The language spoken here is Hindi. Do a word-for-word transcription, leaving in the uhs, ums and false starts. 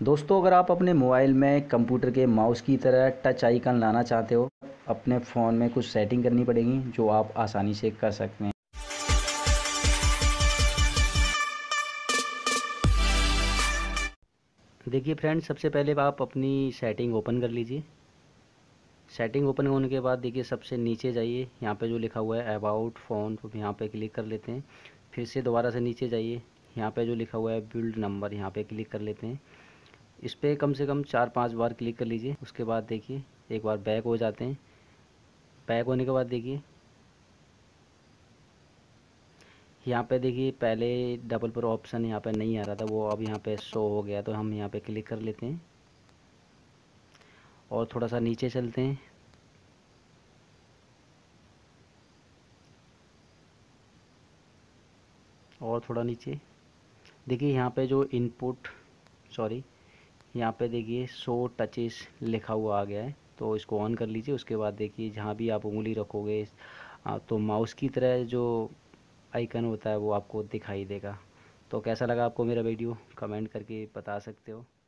दोस्तों, अगर आप अपने मोबाइल में कंप्यूटर के माउस की तरह टच आइकन लाना चाहते हो, अपने फ़ोन में कुछ सेटिंग करनी पड़ेगी जो आप आसानी से कर सकते हैं। देखिए फ्रेंड्स, सबसे पहले आप अपनी सेटिंग ओपन कर लीजिए। सेटिंग ओपन होने के बाद देखिए सबसे नीचे जाइए, यहाँ पे जो लिखा हुआ है अबाउट फ़ोन, तो यहाँ पे क्लिक कर लेते हैं। फिर से दोबारा से नीचे जाइए, यहाँ पे जो लिखा हुआ है बिल्ड नंबर, यहाँ पे क्लिक कर लेते हैं। इस पर कम से कम चार पांच बार क्लिक कर लीजिए। उसके बाद देखिए एक बार बैक हो जाते हैं। बैक होने के बाद देखिए यहाँ पे देखिए पहले डबल पर ऑप्शन यहाँ पे नहीं आ रहा था, वो अब यहाँ पे शो हो गया, तो हम यहाँ पे क्लिक कर लेते हैं और थोड़ा सा नीचे चलते हैं। और थोड़ा नीचे देखिए यहाँ पे जो इनपुट सॉरी यहाँ पे देखिए शो टचेस लिखा हुआ आ गया है, तो इसको ऑन कर लीजिए। उसके बाद देखिए जहाँ भी आप उंगली रखोगे आ, तो माउस की तरह जो आइकन होता है वो आपको दिखाई देगा। तो कैसा लगा आपको मेरा वीडियो, कमेंट करके बता सकते हो।